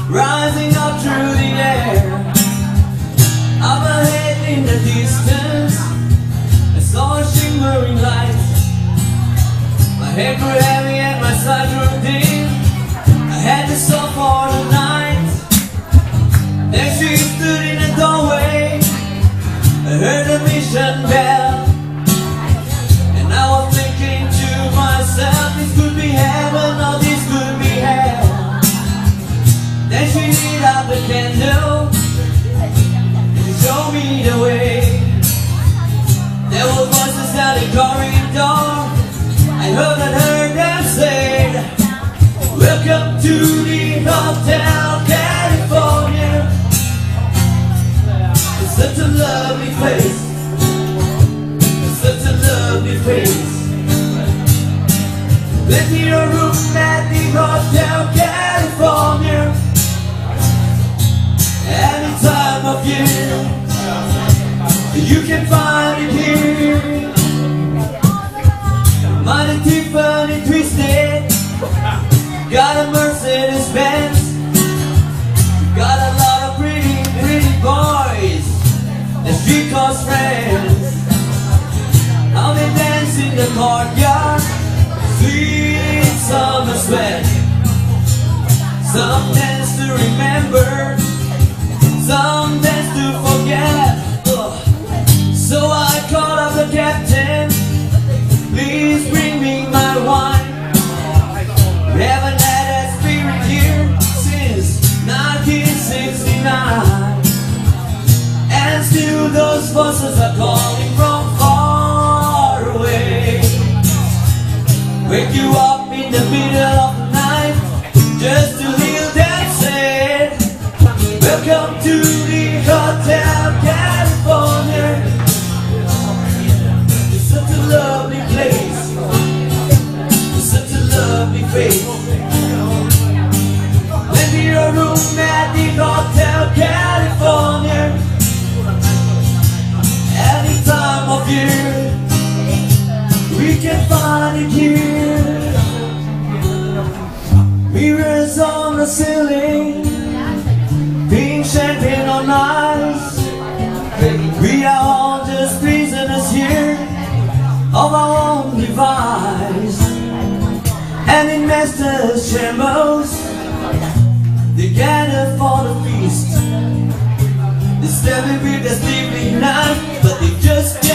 rising up through the air. Up ahead in the distance, I saw a shimmering light. My head grew heavy and my side grew dim. I had to stop for the night. There she stood in the doorway. I heard the mission bell, and I was thinking to myself, this could be heaven or this could be hell. Then she lit up the candle and she showed me the way. There were voices down the corridor. I heard them say, welcome to the Hotel California. It's such a lovely place. It's such a lovely place. Let me your room at the Hotel California. Any time of year, you can find it here. Mighty Tiffany twisted, got a Mercedes Benz, got a lot of pretty, pretty boys that she calls friends. How they dance in the courtyard, sweet summer sweat. Some dance to remember, some dance to forget. So I called up the captain, please bring me my wine. We haven't had that spirit here since 1969, and still those voices are calling from far away. Wake you up in the middle of the night just to hear them say, welcome to the Hotel California. It's such a lovely place. It's such a lovely face. Lend me your room at the Hotel California. Any time of year, we can find it here. Mirrors on the ceiling, pink champagne on ice. We are all just prisoners here of our own device. And in master's chambers, they gather for the feast. They stab me with a sleeping knife, but they just